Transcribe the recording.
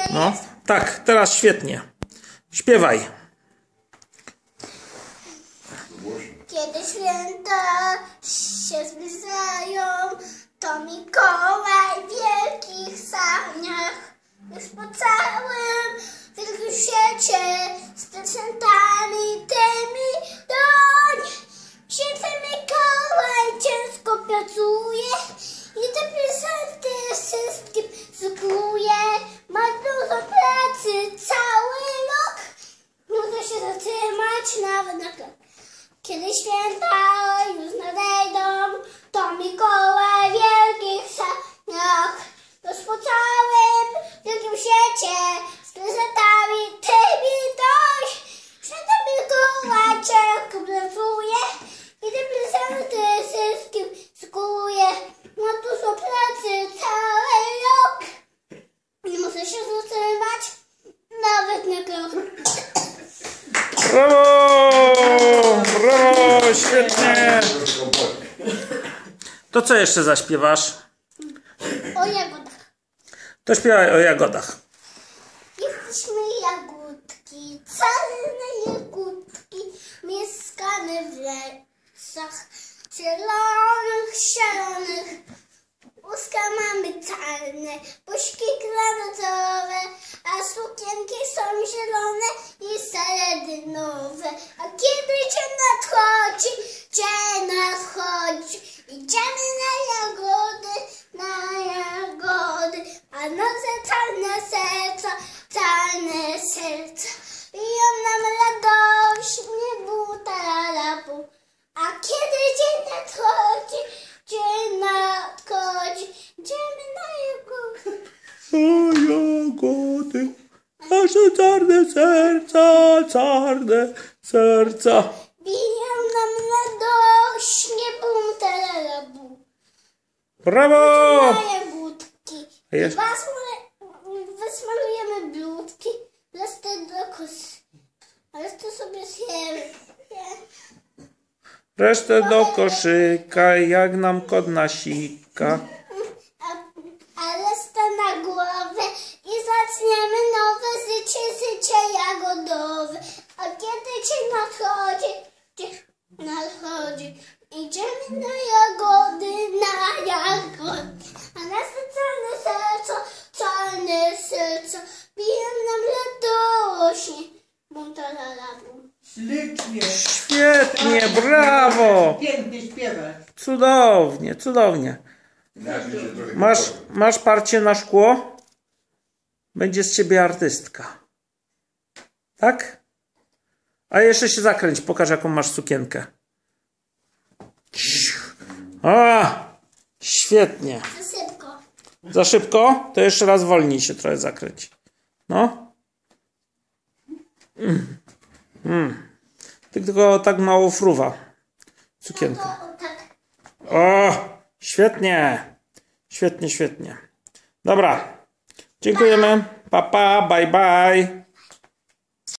No, tak, teraz świetnie. Śpiewaj. Kiedy święta się zbliżają, to Mikołaj w wielkich saniach już po całym wielkim świecie z prezentami tymi doń. Święty Mikołaj ciężko pracuje i te prezenty wszystkim szykuje. Ma dużo pracy cały rok, muszę się zatrzymać nawet na krok. Kiedy święta już nadejdą, to Mikołaj w wielkich saniach już po całym wielkim świecie z prezentami tymi dość. Święty Mikołaj ciężko pracuje i te prezenty wszystkim szykuje. Ma dużo pracy cały rok i muszę się zatrzymać nawet na krok. Brawo! Brawo! Świetnie! To co jeszcze zaśpiewasz? O jagodach. To śpiewaj o jagodach. Jesteśmy jagódki, czarne jagódki, mieszkamy w lasach zielonych, zielonych. Uska mamy czarne, buźki granatowe, a sukienki są zielone i seledynowe. A kiedy dzień nadchodzi, idziemy na jagody, a nasze czarne serca, biją nam radośnie bu. A kiedy dzień nadchodzi, idziemy na jagody. O jagody, nasze czarne serca. Biją nam radośnie bu. Brawo! Na jagódki. Wysmarujemy bludki, resztę do koszyka. Resztę sobie zjemy. Resztę do koszyka, jak nam kot nasika. A resztę na głowę i zaczniemy nowe życie jagodowe. A kiedy dzień nadchodzi, idziemy na jagody. A nasze czarne serca, biją nam radośnie. Bum, talala, bum. Ślicznie. Świetnie, brawo! Pięknie śpiewasz. Cudownie. Masz parcie na szkło? Będzie z ciebie artystka. Tak? A jeszcze się zakręć, pokaż jaką masz sukienkę. Świetnie. Za szybko. Za szybko? To jeszcze raz wolniej się trochę zakręć. No. Tylko tak mało fruwa. Sukienka. Tak. O, świetnie. Świetnie. Dobra. Dziękujemy. Pa, bye.